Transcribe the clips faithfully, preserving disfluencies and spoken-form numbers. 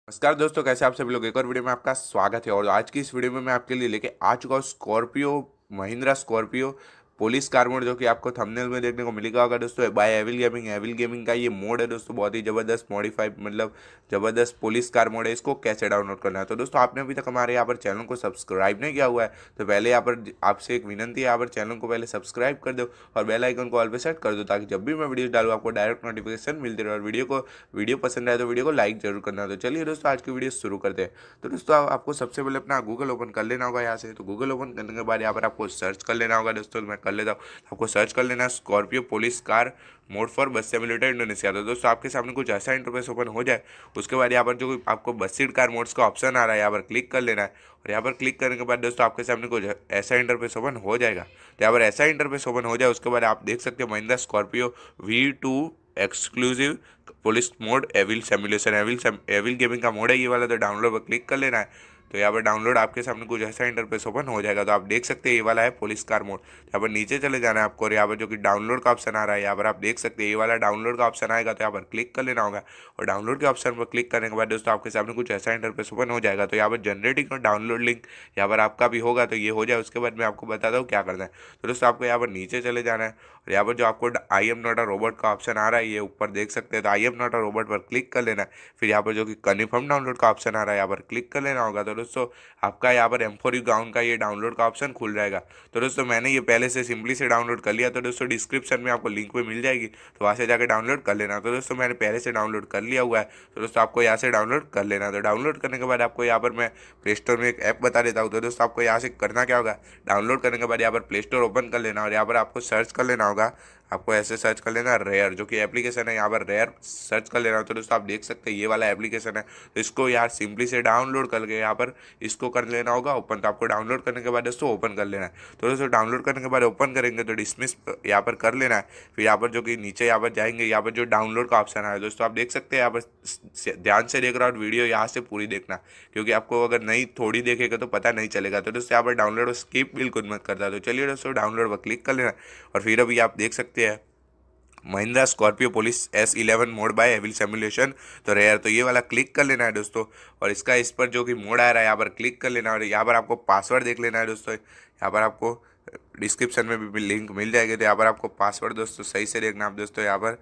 नमस्कार दोस्तों, कैसे आप सभी लोग। एक और वीडियो में आपका स्वागत है। और आज की इस वीडियो में मैं आपके लिए लेके आ चुका हूँ Scorpio, Mahindra Scorpio police car mod, जो कि आपको थंबनेल में देखने को मिलेगा होगा दोस्तों। By evil gaming evil gaming का ये मोड है दोस्तों, बहुत ही ज़बरदस्त मॉडिफाइड, मतलब ज़बरदस्त पुलिस कार मोड है। इसको कैसे डाउनलोड करना है, तो दोस्तों आपने अभी तक हमारे यहाँ पर चैनल को सब्सक्राइब नहीं किया हुआ है तो पहले यहाँ पर आपसे एक विनंती है, यहाँ पर चैनल को पहले सब्सक्राइब कर दो और बेल आइकन को ऑल पे सेट कर दो, ताकि जब भी मैं वीडियो डालूँ आपको डायरेक्ट नोटिफिकेशन मिलती रहे। और वीडियो को वीडियो पसंद आए तो वीडियो को लाइक जरूर करना। तो चलिए दोस्तों, आज की वीडियो शुरू करते हैं। तो दोस्तों आप, आपको सबसे पहले अपना गूगल ओपन कर लेना होगा यहाँ से। तो गूगल ओपन करने के बाद यहाँ पर आपको सर्च कर लेना होगा दोस्तों। तो मैं कर लेता हूँ। आपको सर्च कर लेना है Scorpio police car mod for bus simulator Indonesia. तो दोस्तों आपके सामने कुछ ऐसा इंटरफेस ओपन हो जाए, उसके बाद यहाँ पर जो आपको बस सीट कार मोड्स का ऑप्शन आ रहा है, यहाँ पर क्लिक कर लेना है। और यहाँ पर क्लिक करने के बाद दोस्तों आपके सामने कुछ ऐसा इंटरफेस ओपन हो जाएगा। तो यहाँ पर ऐसा इंटरफेस ओपन हो जाए, उसके बाद आप देख सकते हो Mahindra Scorpio V two exclusive police mod evil simulation evil evil gaming का मोड है ये वाला। तो डाउनलोड पर क्लिक कर लेना है। तो यहाँ पर डाउनलोड आपके सामने कुछ ऐसा इंटरफेस ओपन हो जाएगा। तो आप देख सकते हैं ये वाला है पुलिस कार मोड। यहाँ पर नीचे चले जाना है आपको, और यहाँ पर जो कि डाउनलोड का ऑप्शन आ रहा है, यहाँ पर आप देख सकते हैं ये वाला डाउनलोड का ऑप्शन आएगा। तो यहाँ पर क्लिक कर लेना होगा। और डाउनलोड के ऑप्शन पर क्लिक करने के बाद दोस्तों आपके सामने कुछ ऐसा इंटरफेस ओपन हो जाएगा। तो यहाँ पर जनरेटिंग और डाउनलोड लिंक यहाँ पर आपका भी होगा, तो ये हो जाए उसके बाद मैं आपको बताता हूँ क्या करना है। तो दोस्तों आपको यहाँ पर नीचे चले जाना है, और यहाँ पर जो आपको I am not a robot का ऑप्शन आ रहा है ये ऊपर देख सकते हैं। तो I am not a robot पर क्लिक कर लेना है। फिर यहाँ पर जो कि कन्फर्म डाउनलोड का ऑप्शन आ रहा है, यहाँ पर क्लिक कर लेना होगा। तो दोस्तों आपका यहाँ पर एम फोर यू गाउन का ये डाउनलोड का ऑप्शन खुल जाएगा। तो दोस्तों मैंने ये पहले से सिंपली से डाउनलोड कर लिया, तो दोस्तों डिस्क्रिप्शन में आपको लिंक पे मिल जाएगी, तो वहाँ से जाकर डाउनलोड कर लेना। तो दोस्तों मैंने पहले से डाउनलोड कर लिया हुआ है, तो दोस्तों आपको यहाँ से डाउनलोड कर लेना। तो डाउनलोड करने के बाद आपको यहाँ पर मैं प्ले स्टोर में एक ऐप बता देता हूँ। तो दोस्तों आपको यहाँ से करना क्या होगा, डाउनलोड करने के बाद यहाँ पर प्ले स्टोर ओपन कर लेना, और यहाँ पर आपको सर्च कर लेना होगा। आपको ऐसे सर्च कर लेना रेयर, जो कि एप्लीकेशन है, यहाँ पर रेयर सर्च कर लेना। तो दोस्तों आप देख सकते हैं ये वाला एप्लीकेशन है, तो इसको यार सिंपली से डाउनलोड करके यहाँ पर इसको कर लेना होगा ओपन। तो आपको डाउनलोड करने के बाद दोस्तों ओपन कर लेना है। तो दोस्तों डाउनलोड करने के बाद ओपन करेंगे तो डिसमिस यहाँ पर कर लेना है। फिर यहाँ पर जो कि नीचे यहाँ पर जाएंगे, यहाँ पर जो डाउनलोड का ऑप्शन है दोस्तों आप देख सकते हैं। यहाँ पर ध्यान से देख रहा हूँ वीडियो, यहाँ से पूरी देखना, क्योंकि आपको अगर नहीं थोड़ी देखेगा तो पता नहीं चलेगा। तो दोस्तों यहाँ पर डाउनलोड स्किप बिल्कुल मत करता। तो चलिए दोस्तों डाउनलोड पर क्लिक कर लेना। और फिर अभी आप देख सकते हैं Mahindra Scorpio police S eleven mod by evil simulation तो रेयर, तो ये वाला क्लिक कर लेना है दोस्तों। और इसका इस पर जो कि मोड आ रहा है यहाँ पर क्लिक कर लेना है। और यहाँ पर आपको पासवर्ड देख लेना है दोस्तों। यहाँ पर आपको डिस्क्रिप्शन में भी लिंक मिल जाएगी, तो यहाँ पर आपको पासवर्ड दोस्तों सही से देखना आप दोस्तों। यहाँ पर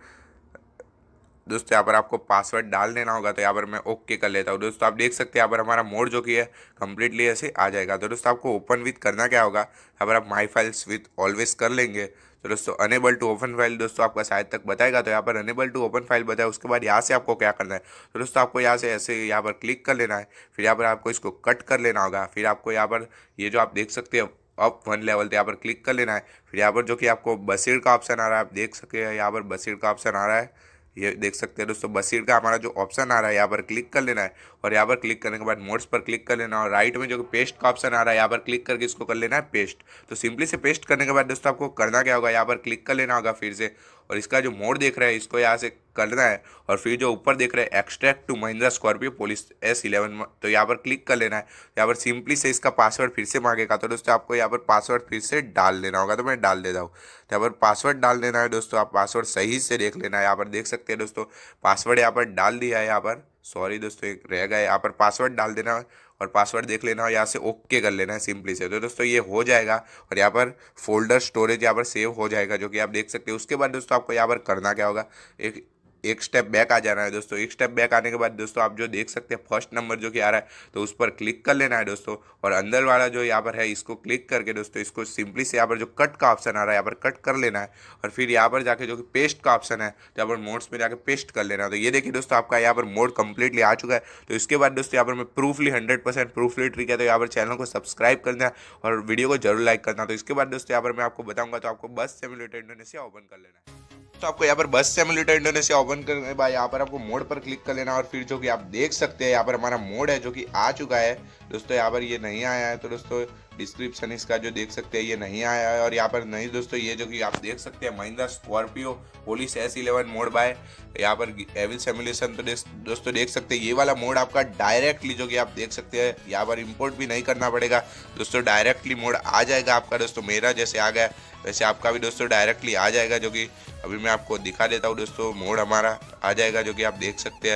दोस्तों यहाँ पर आपको पासवर्ड डाल देना होगा। तो यहाँ पर मैं ओके कर लेता हूँ। दोस्तों आप देख सकते हैं यहाँ पर हमारा मोड जो कि है कम्प्लीटली ऐसे आ जाएगा। तो दोस्तों आपको ओपन विथ करना क्या होगा, यहाँ पर आप माई फाइल्स विथ ऑलवेज कर लेंगे। तो दोस्तों अनेबल टू ओपन फाइल दोस्तों आपका शायद तक बताएगा, तो यहाँ पर अनेबल टू ओपन फाइल बताया। उसके बाद यहाँ से आपको क्या करना है, तो दोस्तों आपको यहाँ से ऐसे यहाँ पर क्लिक कर लेना है। फिर यहाँ पर आपको इसको कट कर लेना होगा। फिर आपको यहाँ पर ये जो आप देख सकते हैं अप वन लेवल, तो यहाँ पर क्लिक कर लेना है। फिर यहाँ पर जो कि आपको बसीर का ऑप्शन आ रहा है, आप देख सकते हैं यहाँ पर बसीर का ऑप्शन आ रहा है, ये देख सकते हैं दोस्तों बसीर का हमारा जो ऑप्शन आ रहा है, यहाँ पर क्लिक कर लेना है। और यहाँ पर क्लिक करने के बाद मोड्स पर क्लिक कर लेना, और राइट में जो पेस्ट का ऑप्शन आ रहा है यहाँ पर क्लिक करके इसको कर लेना है पेस्ट। तो सिंपली से पेस्ट करने के बाद दोस्तों आपको करना क्या होगा, यहाँ पर क्लिक कर लेना होगा फिर से। और इसका जो मोड देख रहा है इसको यहाँ से करना है। और फिर जो ऊपर देख रहे हैं extract to Mahindra Scorpio police S eleven, तो यहाँ पर क्लिक कर लेना है। यहाँ पर सिंपली से इसका पासवर्ड फिर से मांगेगा, तो दोस्तों आपको यहाँ पर पासवर्ड फिर से डाल देना होगा। तो मैं डाल देता हूँ। तो यहाँ पर पासवर्ड डाल देना है दोस्तों, आप पासवर्ड सही से देख लेना है। यहाँ पर देख सकते हैं दोस्तों पासवर्ड यहाँ पर डाल दिया है। यहाँ पर सॉरी दोस्तों एक रह गया, यहाँ पर पासवर्ड डाल देना है और पासवर्ड देख लेना है, यहाँ से ओके कर लेना है सिंपली से। तो दोस्तों ये हो जाएगा, और यहाँ पर फोल्डर स्टोरेज यहाँ पर सेव हो जाएगा, जो कि आप देख सकते हैं। उसके बाद दोस्तों आपको यहाँ पर करना क्या होगा, एक एक स्टेप बैक आ जाना है दोस्तों। एक स्टेप बैक आने के बाद दोस्तों आप जो देख सकते हैं फर्स्ट नंबर जो कि आ रहा है, तो उस पर क्लिक कर लेना है दोस्तों। और अंदर वाला जो यहाँ पर है इसको क्लिक करके दोस्तों इसको सिंपली से यहाँ पर जो कट का ऑप्शन आ रहा है यहाँ पर कट कर लेना है। और फिर यहाँ पर जाके जो कि पेस्ट का ऑप्शन है, तो यहाँ पर मोड्स में जाके पेस्ट कर लेना है। तो ये देखिए दोस्तों आपका यहाँ पर मोड कंप्लीटली आ चुका है। तो इसके बाद दोस्तों यहाँ पर मैं proofly hundred percent proofly trick है, तो यहाँ पर चैनल को सब्सक्राइब करना और वीडियो को जरूर लाइक करना। तो इसके बाद दोस्तों यहाँ पर मैं आपको बताऊंगा, तो आपको बस सिमुलेटर इंडोनेशिया ओपन कर लेना है। तो आपको यहाँ पर बस सिमुलेटर इंडोनेशिया ओपन करने के बाद यहाँ पर आपको मोड पर क्लिक कर लेना। और फिर जो कि आप देख सकते हैं यहाँ पर हमारा मोड है जो कि आ चुका है दोस्तों। यहाँ पर ये नहीं आया है, तो दोस्तों डिस्क्रिप्शन इसका जो देख सकते हैं ये नहीं आया है। और यहाँ पर नहीं दोस्तों ये जो कि आप देख सकते हैं Mahindra Scorpio police S eleven mod by यहाँ पर एविल सिमुलेशन, तो दोस्तों देख सकते हैं ये वाला मोड आपका डायरेक्टली जो कि आप देख सकते हैं यहाँ पर इंपोर्ट भी नहीं करना पड़ेगा दोस्तों, डायरेक्टली मोड आ जाएगा आपका दोस्तों। मेरा जैसे आ गया वैसे आपका भी दोस्तों डायरेक्टली आ जाएगा, जो कि अभी मैं आपको दिखा देता हूँ दोस्तों। मोड हमारा आ जाएगा जो कि आप देख सकते हैं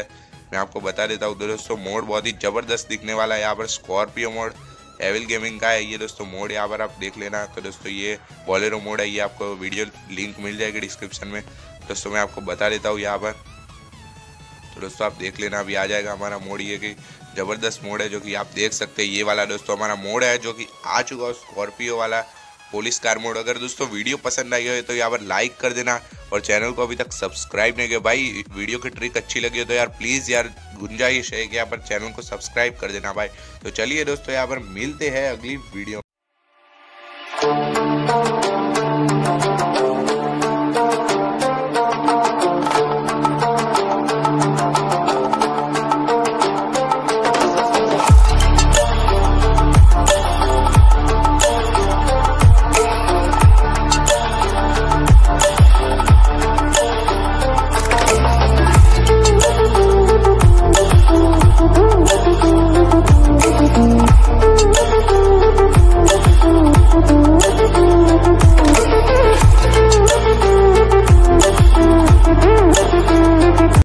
मैं आपको बता देता हूँ दोस्तों, मोड बहुत ही ज़बरदस्त दिखने वाला है। यहाँ पर स्कॉर्पियो मोड एविल गेमिंग का है ये दोस्तों मोड, यहाँ पर आप देख लेना। तो दोस्तों ये बोलेरो मोड है, ये आपको वीडियो लिंक मिल जाएगी डिस्क्रिप्शन में। दोस्तों मैं आपको बता देता हूँ यहाँ पर, तो दोस्तों आप देख लेना, अभी आ जाएगा हमारा मोड। ये कि ज़बरदस्त मोड है जो कि आप देख सकते हैं। ये वाला दोस्तों हमारा मोड है जो कि आ चुका है, स्कॉर्पियो वाला पुलिस कार मोड। अगर दोस्तों वीडियो पसंद आई हो तो यहाँ पर लाइक कर देना और चैनल को अभी तक सब्सक्राइब नहीं किया भाई, वीडियो की ट्रिक अच्छी लगी हो तो यार प्लीज़ यार गुंजाइश है कि यहाँ पर चैनल को सब्सक्राइब कर देना भाई। तो चलिए दोस्तों यहाँ पर मिलते हैं अगली वीडियो।